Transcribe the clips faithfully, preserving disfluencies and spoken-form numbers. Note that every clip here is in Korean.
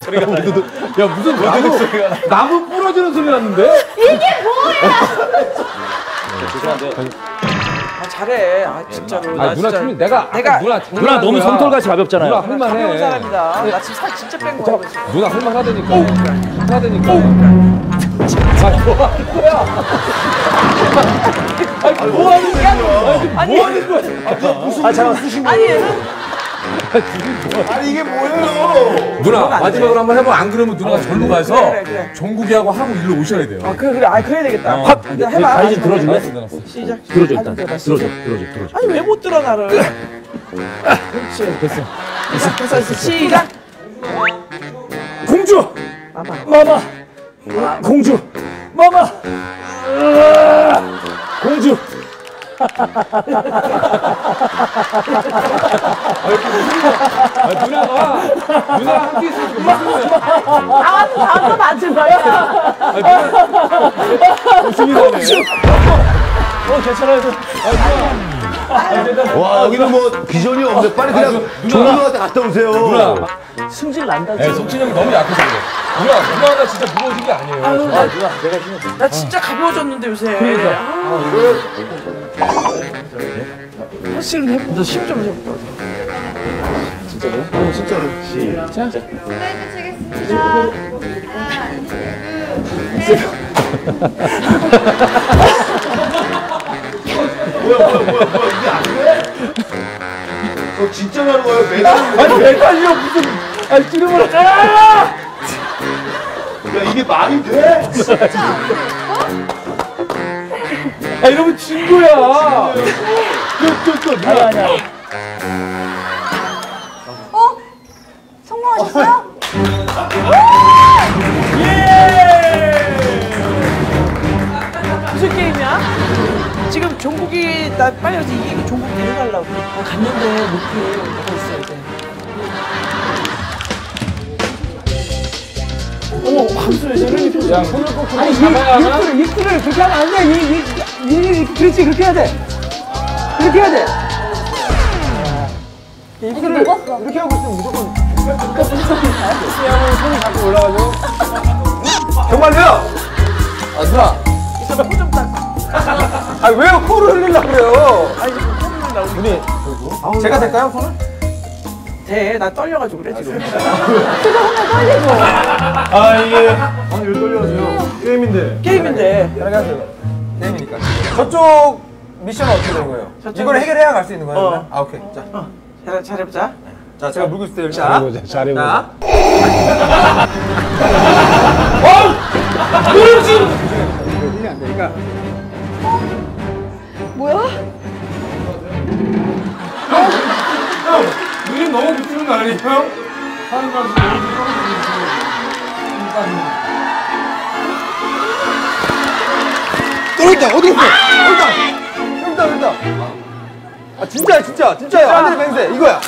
소리가 나. 야 무슨 나무 소리가 나. 나무 부러지는 소리 났는데? 이게 뭐야? 죄송한데. 아 잘해. 아 진짜로. 아 누나 춤이 내가 내가 누나 누나 너무 손털같이 가볍잖아요. 누나 할만해. 가벼운 사람이다. 나 지금 살 진짜 뺀 거야. 누나 할만하다니까. 할만하다니까. 아 뭐하는 거야? 아니 뭐하는 거야? 아니 뭐하는 거야? 아 잠깐 쓰신 거. 아니 아니 이게 뭐예요? 누나 마지막으로 한번 해봐. 안 그러면 누나가 절로 가서 그래, 그래. 종국이하고 하고 일로 오셔야 돼요. 아 그래 그래. 아 그래야 되겠다. 어. 팍. 이제 해봐. 다리 좀 들어줄래? 시작. 들어줘 다리 일단. 들어봐, 들어줘, 시작. 들어줘, 들어줘. 아니 왜 못 들어 나를? 그렇지. 됐어. 됐어. 됐어. 시작. 공주, 마마. 마마, 공주, 마마, 으아, 공주. 아, 누나가 누나랑 함께 있으면 좀 무슨 나와서 나와서 맞을 거야. 어 괜찮아요. 와 여기는 뭐 비전이 없네. 빨리 그냥 종국한테 갔다 오세요. 누나. 승질 난다. 네, 석진이 형이 너무 약해서 그래. 누나, 누나가 진짜 무거워진 게 아니에요. 아유, 아 나, 누나 내가 힘. 나 진짜 가벼워졌는데 요새. 사실은 해보. 너심좀 해볼까? 진짜로요? 어 진짜로. 시작. 플레이트 치겠습니다. 하나, 둘, 셋. 뭐야 뭐야 뭐야 뭐야 이게 안 돼? 어 진짜 하는 거예요? 매달? 아니, 매달려, 무슨. 아니, 찌르면. 아! 야 이게 말이 돼? 아, 이러면 진 거야. 또, 또, 또, 누나. 아니 아니. 어? 성공하셨어요? 무슨 게임이야? 지금 종국이 나 빨리 가서 이기고 종국 데려가려고. 어, 갔는데 목표에 뭐가 있어야 돼. 어머, 밤새 왜 저러니? 야, 손을 꼭 아니, 잡아야 하나? 이틀을, 이틀을 그렇게 하면 안 돼. 이, 이, 이, 이, 그렇지, 그렇게 해야 돼. 그렇게 해야 돼. 이틀을 먹었어. 이렇게 하고 있으면 무조건. 수영은 손이 자꾸 올라가죠? 정말요? 아, 누나. 이따 코좀 닦고. 아, 왜요? 코를 흘리려고 그래요? 아니, 지금 코를 나오고. 우리, 제가 될까요, 손을? 돼. 나 떨려가지고 그래, 지금. 표정은 떨리고. 아 이게 아니 왜 떨려하세요? 게임인데. 게임인데. 편하게 하세요. 게임이니까. 저쪽 미션은 어떻게 되는 거예요? 저쪽은- 이걸 해결해야 갈 수 있는 거예요? 어. 그러면? 아, 오케이. 자, 잘, 잘해보자. 자, 제가 물고 있을 때 이렇게. 잘해보자, 잘해보자. 자. 흘리 안 되니까. 뭐야? 눈이 너무 붙이는 거 아니에요? 하는 거 떨어졌다, 어디 갔어? 여기다! 여기다, 여기다! 아, 진짜야, 진짜! 진짜야! 하늘의 맹세, 이거야!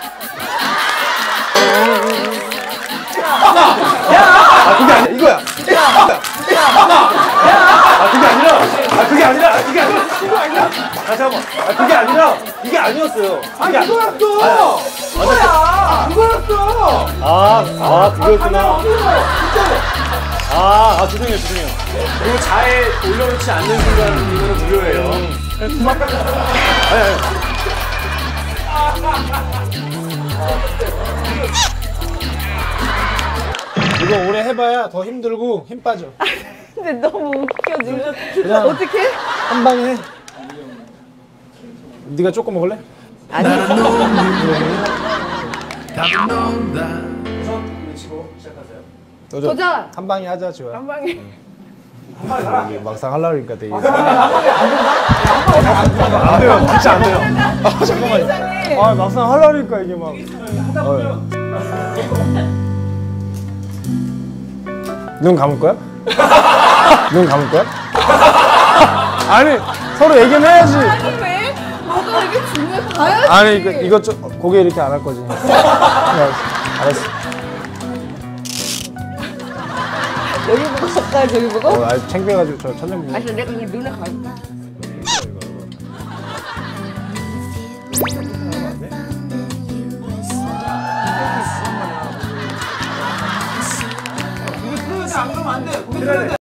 아, 그게 아니야, 이거야! 아, 그게 아니라! 아, 그게 아니라! 아, 그게 아니라! 이거 아니야! 아, 잠깐만! 아, 그게 아니라! 이게 아니었어요! 아, 이거였어! 이거야! 이거였어! 아, 아 그거였구나. 진짜로! 아, 아 죄송해요, 죄송해요. 그리고 잘 올려놓지 않는 순간 이거는 무료예요. 아니, 아니. 이거 오래 해봐야 더 힘들고 힘 빠져. 근데 너무 웃겨 지금. 그냥 어떡해? 한 방에 해. 네가 조금 먹을래? 도전. 도전! 한 방에 하자, 좋아. 한 방에. 이게 막상 하려고 그러니까 되게. 안 돼요. 진짜 안 돼요. 아, 잠깐만요. 이상해. 아, 막상 하려고 그러니까 이게 막. 어. 눈 감을 거야? 눈 감을 거야? 아니, 서로 얘기는 해야지. 아니 왜? 뭐가 이렇게 중요해? 가야지. 아니, 이거, 이거 좀, 고개 이렇게 안 할 거지. 알았어. 알았어. 여기 보고 섰다 저기 보고? 어, 아, 창피해가지고 저 천장 보고. 아니 내가 그냥 눈에 가. 안 그러면 안 돼.